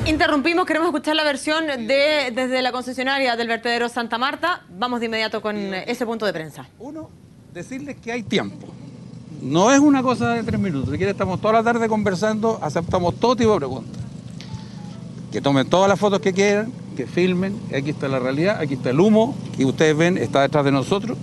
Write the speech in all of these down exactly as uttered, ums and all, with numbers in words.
Interrumpimos, queremos escuchar la versión de desde la concesionaria del vertedero Santa Marta. Vamos de inmediato con ese punto de prensa. Uno, decirles que hay tiempo. No es una cosa de tres minutos. Si quieren, estamos toda la tarde conversando, aceptamos todo tipo de preguntas. Que tomen todas las fotos que quieran, que filmen. Aquí está la realidad, aquí está el humo, que ustedes ven, está detrás de nosotros.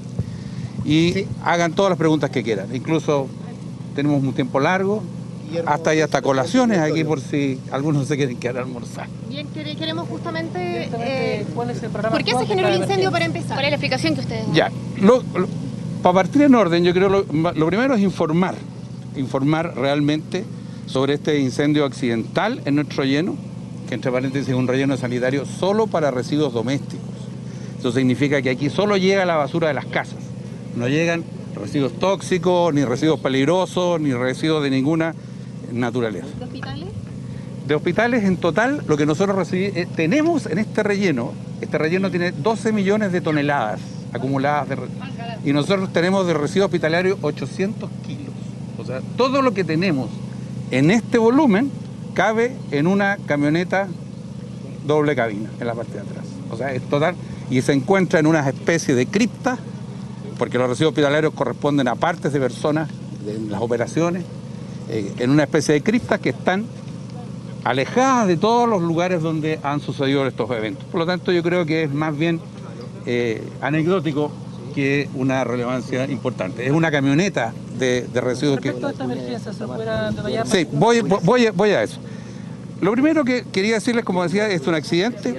Y sí, hagan todas las preguntas que quieran. Incluso tenemos un tiempo largo. Hasta hay hasta colaciones aquí por si algunos se quieren quedar a almorzar. Bien, queremos justamente... Eh, ¿Cuál es el programa? ¿Por qué se generó el incendio para empezar? ¿Cuál es la explicación que ustedes dan? Ya, lo, lo, para partir en orden, yo creo lo, lo primero es informar, informar realmente sobre este incendio accidental en nuestro relleno, que entre paréntesis es un relleno sanitario solo para residuos domésticos. Eso significa que aquí solo llega la basura de las casas, no llegan residuos tóxicos, ni residuos peligrosos, ni residuos de ninguna naturaleza. ¿De hospitales? De hospitales en total, lo que nosotros recibimos, eh, tenemos en este relleno, este relleno tiene doce millones de toneladas acumuladas de, y nosotros tenemos de residuo hospitalario ochocientos kilos. O sea, todo lo que tenemos en este volumen cabe en una camioneta doble cabina en la parte de atrás. O sea, es total, y se encuentra en una especie de cripta, porque los residuos hospitalarios corresponden a partes de personas en las operaciones, eh, en una especie de criptas que están alejadas de todos los lugares donde han sucedido estos eventos. Por lo tanto, yo creo que es más bien eh, anecdótico que una relevancia importante. Es una camioneta de, de residuos que... ¿Respecto a esta emergencia se pudiera detallar? Sí, voy, voy, voy a eso. Lo primero que quería decirles, como decía, es un accidente,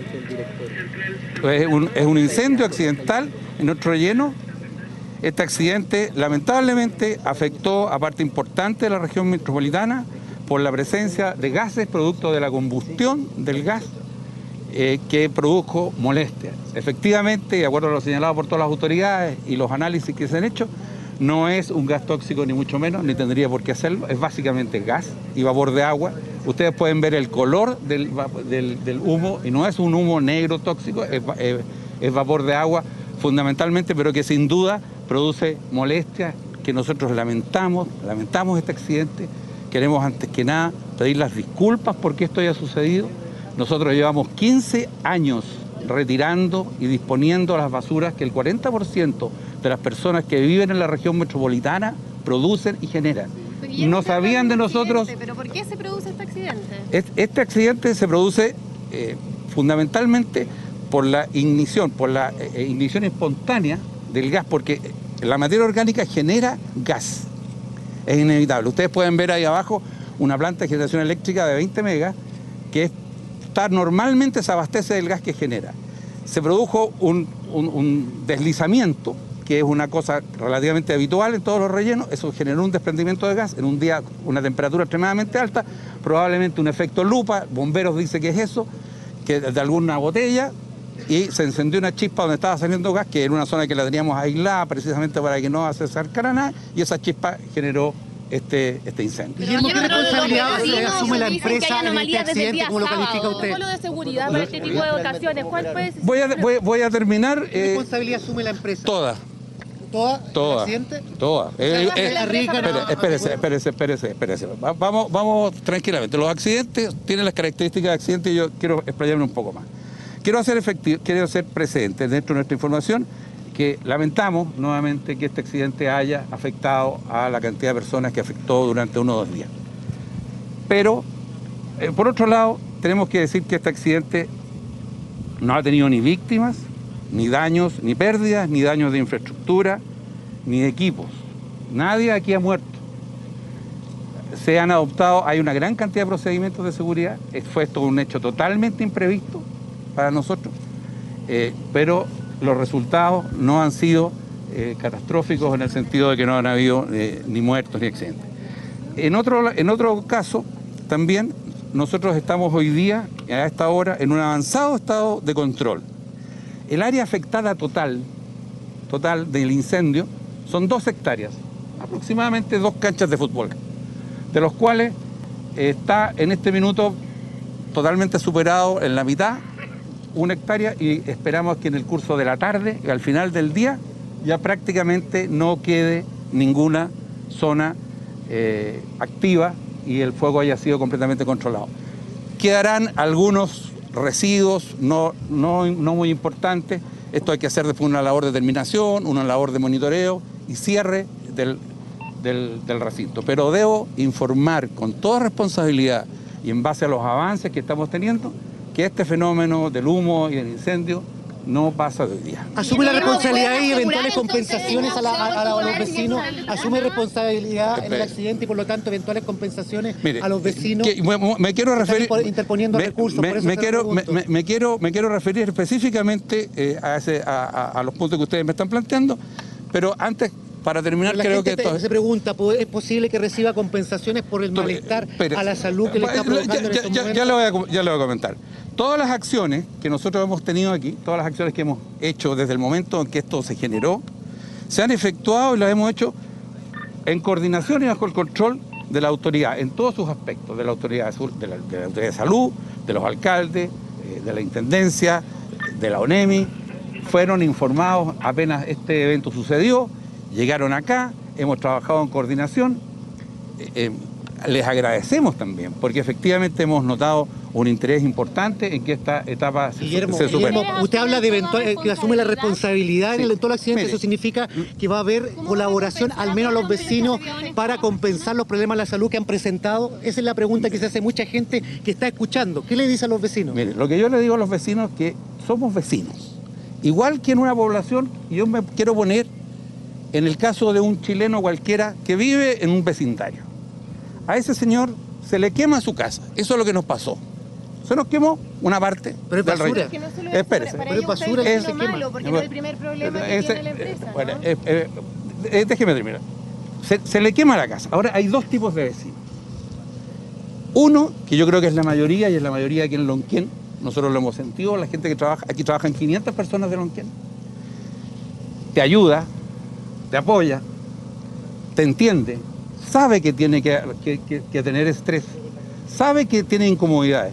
es un, es un incendio accidental en nuestro relleno. Este accidente lamentablemente afectó a parte importante de la región metropolitana por la presencia de gases producto de la combustión del gas eh, que produjo molestias. Efectivamente, de acuerdo a lo señalado por todas las autoridades y los análisis que se han hecho, no es un gas tóxico ni mucho menos, ni tendría por qué hacerlo, es básicamente gas y vapor de agua. Ustedes pueden ver el color del, del, del humo y no es un humo negro tóxico, es, es, es vapor de agua fundamentalmente, pero que sin duda produce molestias que nosotros lamentamos, lamentamos este accidente. Queremos antes que nada pedir las disculpas porque esto haya sucedido. Nosotros llevamos quince años retirando y disponiendo las basuras que el cuarenta por ciento de las personas que viven en la región metropolitana producen y generan. No sabían de nosotros... ¿Pero por qué se produce este accidente? Este accidente se produce eh, fundamentalmente por la ignición, por la eh, ignición espontánea del gas, porque la materia orgánica genera gas. Es inevitable. Ustedes pueden ver ahí abajo una planta de generación eléctrica de veinte megas que está, normalmente se abastece del gas que genera. Se produjo un, un, un deslizamiento, que es una cosa relativamente habitual en todos los rellenos. Eso generó un desprendimiento de gas en un día, una temperatura extremadamente alta, probablemente un efecto lupa, bomberos dicen que es eso, que de alguna botella, y se encendió una chispa donde estaba saliendo gas, que era una zona que la teníamos aislada precisamente para que no se acercara nada, y esa chispa generó este, este incendio. Guillermo, ¿qué responsabilidad asume la empresa en este accidente? ¿Cómo lo califica usted? ¿Protocolo de seguridad para este tipo de ocasiones? ¿Cuál puede ser? Voy a, voy, voy a terminar... ¿Qué Eh, responsabilidad asume la empresa? toda. ¿Toda? Toda. ¿El accidente? Toda. Eh, eh, la rica, espere, no, espérese, espérese, espérese, espérese. Va- Vamos, vamos tranquilamente. Los accidentes tienen las características de accidentes y yo quiero explayarme un poco más. Quiero hacer efectivo, quiero hacer presente dentro de nuestra información que lamentamos nuevamente que este accidente haya afectado a la cantidad de personas que afectó durante uno o dos días. Pero, eh, por otro lado, tenemos que decir que este accidente no ha tenido ni víctimas, ni daños, ni pérdidas, ni daños de infraestructura, ni de equipos. Nadie aquí ha muerto. Se han adoptado, hay una gran cantidad de procedimientos de seguridad. Fue esto un hecho totalmente imprevisto para nosotros, eh, pero los resultados no han sido eh, catastróficos en el sentido de que no han habido eh, ni muertos ni accidentes. En otro, en otro caso, también nosotros estamos hoy día, a esta hora, en un avanzado estado de control. El área afectada total, total del incendio son dos hectáreas, aproximadamente dos canchas de fútbol, de los cuales eh, está en este minuto totalmente superado en la mitad, una hectárea, y esperamos que en el curso de la tarde, al final del día, ya prácticamente no quede ninguna zona eh, activa y el fuego haya sido completamente controlado. quedarán algunos residuos no, no, no muy importantes. Esto hay que hacer después una labor de terminación, una labor de monitoreo y cierre del, del, del recinto. Pero debo informar con toda responsabilidad y en base a los avances que estamos teniendo, que este fenómeno del humo y del incendio no pasa de hoy día. ¿Asume la responsabilidad y eventuales compensaciones a, la, a, a los vecinos? ¿Asume responsabilidad en el accidente y por lo tanto eventuales compensaciones Mire, a los vecinos? Que, me, me quiero referir... Interponiendo me, recursos, me, por eso me, quiero, me, me, me, quiero, me quiero referir específicamente eh, a, ese, a, a, a los puntos que ustedes me están planteando, pero antes... Para terminar, la creo gente que... Te, se pregunta, ¿es posible que reciba compensaciones por el malestar pero, a la salud que le está provocando ya, en estos ya, momentos? Ya lo, voy a, ya lo voy a comentar. Todas las acciones que nosotros hemos tenido aquí, todas las acciones que hemos hecho desde el momento en que esto se generó, se han efectuado y las hemos hecho en coordinación y bajo el control de la autoridad, en todos sus aspectos, de la autoridad de, la, de, la autoridad de salud, de los alcaldes, eh, de la intendencia, de la ONEMI. Fueron informados apenas este evento sucedió, llegaron acá, hemos trabajado en coordinación, eh, eh, les agradecemos también, porque efectivamente hemos notado un interés importante en que esta etapa se, Guillermo, se supere. Guillermo, usted habla de eventual, eh, que asume la responsabilidad sí. en el eventual accidente, Mire, eso significa que va a haber colaboración al menos a los vecinos para compensar los problemas de la salud que han presentado. Esa es la pregunta que se hace mucha gente que está escuchando. ¿Qué le dice a los vecinos? Mire, lo que yo le digo a los vecinos es que somos vecinos, igual que en una población, y yo me quiero poner en el caso de un chileno cualquiera que vive en un vecindario. A ese señor se le quema su casa. Eso es lo que nos pasó. Se nos quemó una parte pero es del basura. rey. No Espérese. Para pero es basura es se quema. malo, porque no es el primer problema que Ese, tiene la empresa, ¿no? Bueno, eh, eh, eh, déjeme terminar. Se, se le quema la casa. Ahora hay dos tipos de vecinos. Uno, que yo creo que es la mayoría, y es la mayoría aquí en Lonquén. Nosotros lo hemos sentido, la gente que trabaja, aquí trabajan quinientas personas de Lonquén. Te ayuda, te apoya, te entiende, sabe que tiene que, que, que, que tener estrés, sabe que tiene incomodidades.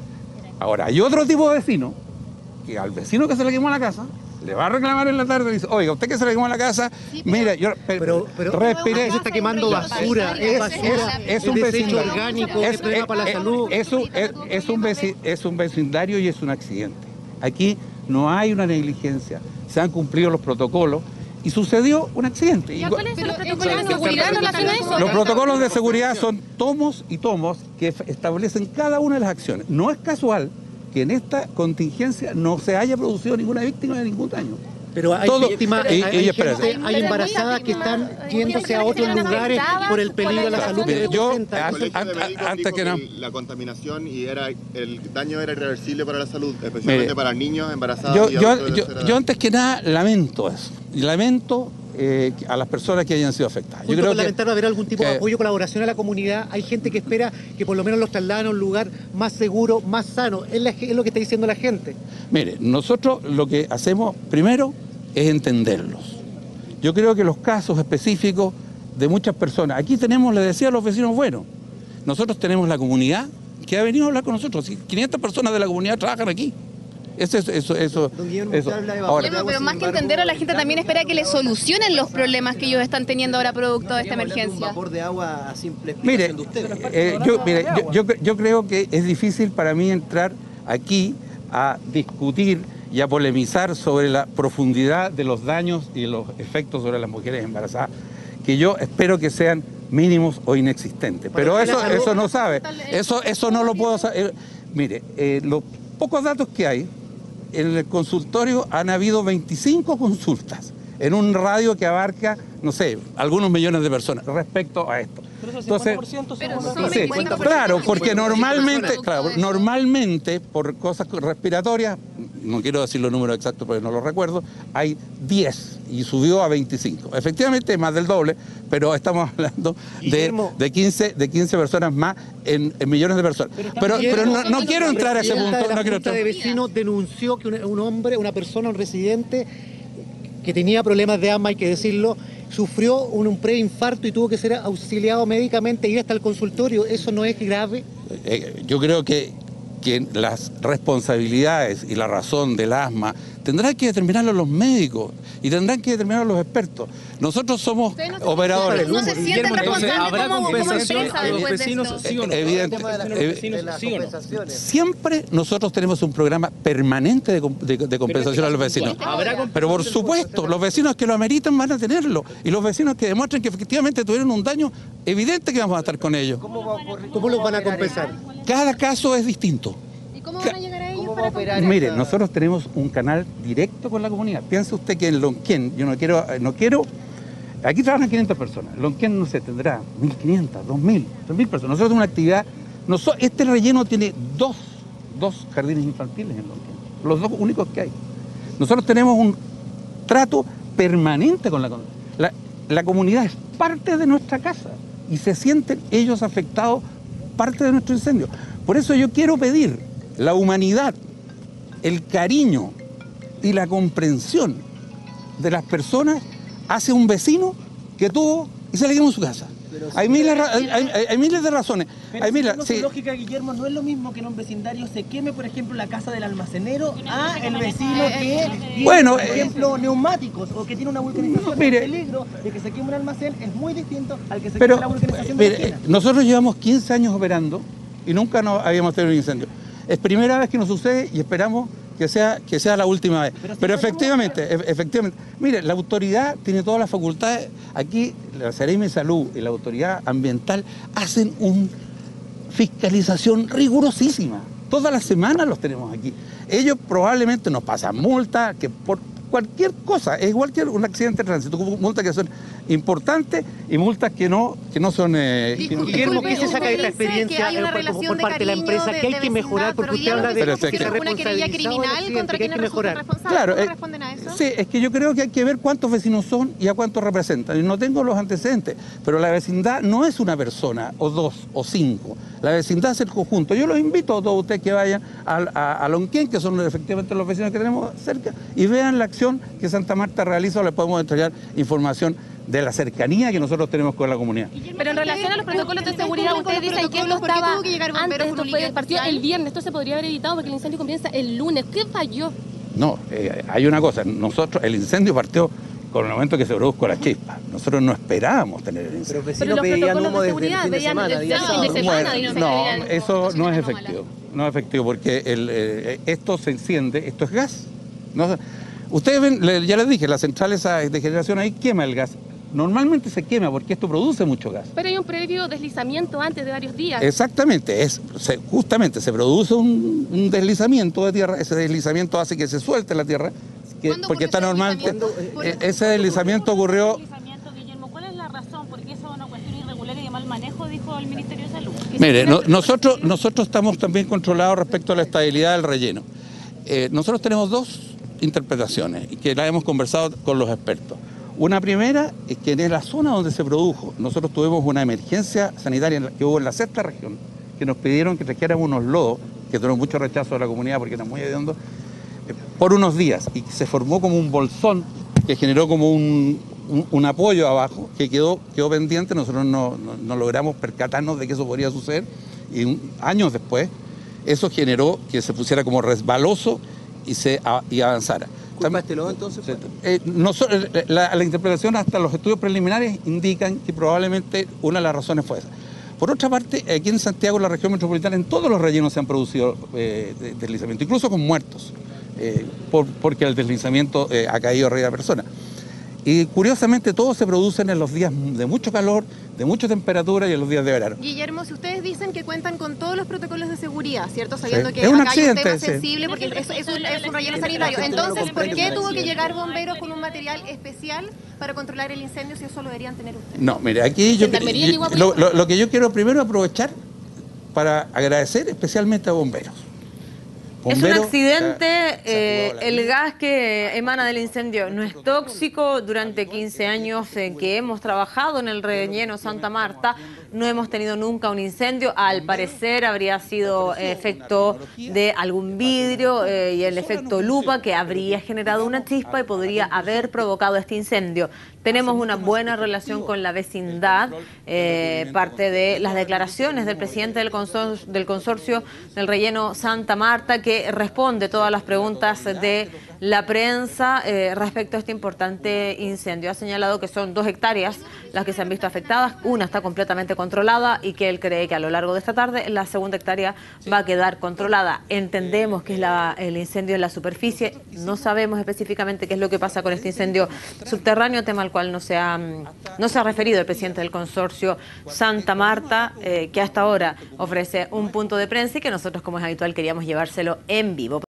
Ahora, hay otro tipo de vecino, que al vecino que se le quemó la casa, le va a reclamar en la tarde y dice, oiga, usted que se le quemó la casa, sí, pero, mira, yo pero, pero respiré. Se está quemando basura, es basura, es, es un desecho orgánico, es, es problema para la es, salud. Es, es, es, es, un veci, es un vecindario y es un accidente. Aquí no hay una negligencia, se han cumplido los protocolos, y sucedió un accidente. ¿Cuáles son los protocolos de seguridad en relación a eso? Los protocolos de seguridad son tomos y tomos que establecen cada una de las acciones. No es casual que en esta contingencia no se haya producido ninguna víctima de ningún daño. Pero hay Todo, víctimas, y, hay, y, hay, gente, hay embarazadas que están yéndose a otros lugares por el peligro de la salud que representa. El colegio de médicos antes dijo que no. la contaminación y era el daño era irreversible para la salud, especialmente Mire, para niños, embarazadas yo, y yo, adultos yo, yo antes que nada lamento eso. Y lamento eh, a las personas que hayan sido afectadas. Yo creo que lamentar va a haber algún tipo que, de apoyo, colaboración a la comunidad. Hay gente que espera que por lo menos los trasladen a un lugar más seguro, más sano. Es, la, es lo que está diciendo la gente. Mire, nosotros lo que hacemos primero es entenderlos. Yo creo que los casos específicos de muchas personas, aquí tenemos, les decía a los vecinos, bueno, nosotros tenemos la comunidad que ha venido a hablar con nosotros, quinientas personas de la comunidad trabajan aquí. Eso, eso, eso, eso. eso. Ahora, pero más que entenderlo, la gente también espera que le solucionen los problemas que ellos están teniendo ahora producto de esta emergencia. Un vapor de agua a simple mire, de ustedes. Eh, yo, mire yo, yo, yo creo que es difícil para mí entrar aquí a discutir y a polemizar sobre la profundidad de los daños y los efectos sobre las mujeres embarazadas, que yo espero que sean mínimos o inexistentes. Pero eso, eso no sabe, eso, eso no lo puedo saber. Mire, eh, los pocos datos que hay, en el consultorio han habido veinticinco consultas en un radio que abarca, no sé, algunos millones de personas respecto a esto. Entonces, sí, claro, porque normalmente, claro, normalmente por cosas respiratorias, no quiero decir los números exactos porque no los recuerdo, hay diez y subió a veinticinco. Efectivamente más del doble, pero estamos hablando de, de, quince, de quince personas más en, en millones de personas. Pero, pero no, no quiero entrar a ese punto. La no quiero entrar. de vecinos denunció que un, un hombre, una persona, un residente que tenía problemas de asma, hay que decirlo, sufrió un, un preinfarto y tuvo que ser auxiliado médicamente y ir hasta el consultorio. ¿Eso no es grave? Eh, yo creo que, que las responsabilidades y la razón del asma tendrán que determinarlo los médicos y tendrán que determinarlo los expertos. Nosotros somos no se operadores. No se sienten responsables ¿habrá como, como compensación empresa a los después de vecinos, esto. sí o no? Evidente, vecinos, sí o no? siempre nosotros tenemos un programa permanente de, de, de compensación a los vecinos. Pero por supuesto, los vecinos que lo ameritan van a tenerlo. Y los vecinos que demuestren que efectivamente tuvieron un daño, evidente que vamos a estar con ellos. ¿Cómo los van a compensar? Cada caso es distinto. ¿Y cómo van a llegar a ellos para comprar? Mire, nosotros tenemos un canal directo con la comunidad. Piense usted que en Lonquén, yo no quiero, no quiero, aquí trabajan quinientas personas. Lonquén, no sé, tendrá mil quinientas, dos mil, tres mil personas. Nosotros tenemos una actividad, nosotros, este relleno tiene dos, dos jardines infantiles en Lonquén, los dos únicos que hay. Nosotros tenemos un trato permanente con la comunidad. La, la comunidad es parte de nuestra casa y se sienten ellos afectados, parte de nuestro incendio. Por eso yo quiero pedir la humanidad, el cariño y la comprensión de las personas hacia un vecino que tuvo y se le quemó su casa. Hay miles, hay, hay, hay miles de razones. Pero hay miles, su sí. lógica, Guillermo, no es lo mismo que en un vecindario se queme, por ejemplo, la casa del almacenero a el vecino que tiene, Bueno, por ejemplo, neumáticos o que tiene una vulcanización. Mire, el peligro de que se queme un almacén es muy distinto al que se Pero, queme la vulcanización de la mire, esquina. nosotros llevamos quince años operando y nunca nos habíamos tenido un incendio. Es primera vez que nos sucede y esperamos que sea, que sea la última vez. Pero, si Pero efectivamente, e efectivamente, mire, la autoridad tiene todas las facultades. Aquí la Seremi de Salud y la autoridad ambiental hacen una fiscalización rigurosísima. Todas las semanas los tenemos aquí. Ellos probablemente nos pasan multas, que por cualquier cosa, es igual que un accidente de tránsito, multas que son importantes y multas que no, que no son... Eh, Disculpe, Guillermo, ¿qué se usted saca de esta dice experiencia que hay una por, relación por de parte de la cariño, empresa de- que hay de que mejorar? vecindad, Porque pero usted ya habla los de vecinos que se pusieron una querella criminal contra que hay quienes que resultan mejorar. responsables. Claro, ¿Cómo eh, responden a eso? sí, es que yo creo que hay que ver cuántos vecinos son y a cuántos representan. Y no tengo los antecedentes, pero la vecindad no es una persona, o dos, o cinco. La vecindad es el conjunto. Yo los invito a todos ustedes que vayan a, a, a Lonquén, que son efectivamente los vecinos que tenemos cerca, y vean la acción que Santa Marta realiza, o les podemos entregar información de la cercanía que nosotros tenemos con la comunidad. Pero en relación a los protocolos de seguridad, ustedes dicen que esto ¿Por qué estaba tuvo que llegar antes, bomberos esto con un fue líquido partido especial? el viernes, esto se podría haber evitado porque el incendio comienza el lunes. ¿Qué falló? No, eh, hay una cosa, nosotros, el incendio partió con el momento que se produjo la chispa. Nosotros no esperábamos tener el incendio. Pero los protocolos de seguridad veían el fin de semana. Bueno, no, eso no es efectivo, no es efectivo porque el, eh, esto se enciende, esto es gas. No, ustedes ven, le- ya les dije, las centrales de generación ahí quema el gas. Normalmente se quema porque esto produce mucho gas. Pero hay un previo deslizamiento antes de varios días. Exactamente, es, se- justamente se produce un, un deslizamiento de tierra, ese deslizamiento hace que se suelte la tierra, que- ¿Cuándo porque ocurre está ese normal. deslizamiento? eh, Ese deslizamiento ocurrió... Guillermo, ¿cuál es la razón? Porque eso es una cuestión irregular y de mal manejo, dijo el Ministerio de Salud. Mire, no- nosotros, nosotros estamos también controlados respecto a la estabilidad del relleno. Eh, nosotros tenemos dos interpretaciones y que las hemos conversado con los expertos. Una primera es que en la zona donde se produjo, nosotros tuvimos una emergencia sanitaria en la- que hubo en la sexta región, que nos pidieron que trajéramos unos lodos, que tuvieron mucho rechazo de la comunidad porque eran muy hediondos, eh, por unos días, y se formó como un bolsón que generó como un, un, un apoyo abajo, que quedó, quedó pendiente. Nosotros no, no, no logramos percatarnos de que eso podría suceder, y un- años después eso generó que se pusiera como resbaloso y, se, a- y avanzara. ¿Culpa este lodo entonces? Se- eh, nosotros- la, la interpretación hasta los estudios preliminares indican que probablemente una de las razones fue esa. Por otra parte, aquí en Santiago, en la región metropolitana, en todos los rellenos se han producido eh, de- deslizamientos, incluso con muertos, eh, por- porque el deslizamiento eh, ha caído arriba de la persona. Y curiosamente todos se producen en los días de mucho calor, de mucha temperatura y en los días de verano. Guillermo, si ustedes dicen que cuentan con todos los protocolos de seguridad, ¿cierto? Sabiendo Sí. que Es un acá hay un accidente, tema sí. sensible porque es, es un, es un relleno sanitario. Entonces, ¿por qué tuvo que llegar bomberos con un material especial para controlar el incendio si eso lo deberían tener ustedes? No, mire, aquí yo, Gendarmería yo- llegó a lo, apoyar. lo- lo que yo quiero primero aprovechar para agradecer especialmente a bomberos. Es un Bomberos, accidente, se- se eh, activó la- el gas que emana del incendio no es tóxico. Durante quince años en que hemos trabajado en el relleno Santa Marta, no hemos tenido nunca un incendio. Al parecer habría sido efecto de algún vidrio eh, y el efecto lupa que habría generado una chispa y podría haber provocado este incendio. Tenemos una buena relación con la vecindad, eh, parte de las declaraciones del presidente del consorcio, del consorcio del relleno Santa Marta, que responde todas las preguntas de la prensa eh, respecto a este importante incendio. Ha señalado que son dos hectáreas las que se han visto afectadas, una está completamente controlada y que él cree que a lo largo de esta tarde la segunda hectárea va a quedar controlada. Entendemos que es la, el incendio en la superficie, no sabemos específicamente qué es lo que pasa con este incendio subterráneo, tema al cual no se ha, no se ha referido el presidente del consorcio Santa Marta, eh, que hasta ahora ofrece un punto de prensa y que nosotros, como es habitual, queríamos llevárselo en vivo.